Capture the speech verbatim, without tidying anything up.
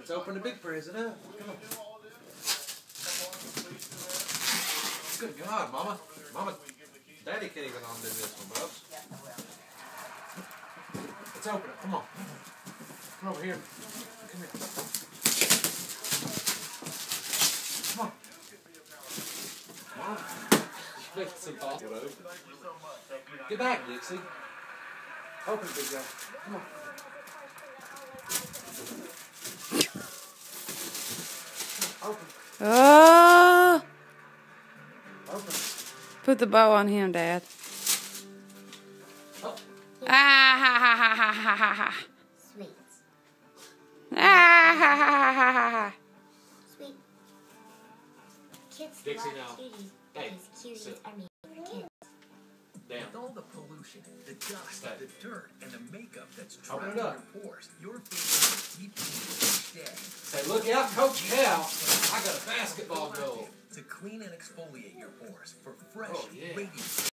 Let's open the big present up. Come on. Good God, Mama. Mama, Daddy can't even undo this one, Bubs. Let's open it. Come on. Come over here. Come here. Come on. Come on. It's impossible to open. Get back, Dixie. Open it, big guy. Come on. Open. Oh! Open. Put the bow on him, Dad. Oh. Ah ha ha ha ha ha ha ha. Sweet. Ah ha ha ha ha ha ha. Sweet. Kids Dixie, love now. cuties Hey, because cuties sit. are made for kids. Down. With all the pollution, the dust, Stay. the dirt, and the makeup that's Open trapped it in up. your pores, your face is deep each day. Say, look out, Coach Cal. I got a basketball goal. To clean and exfoliate your pores for fresh, Oh, yeah. radiant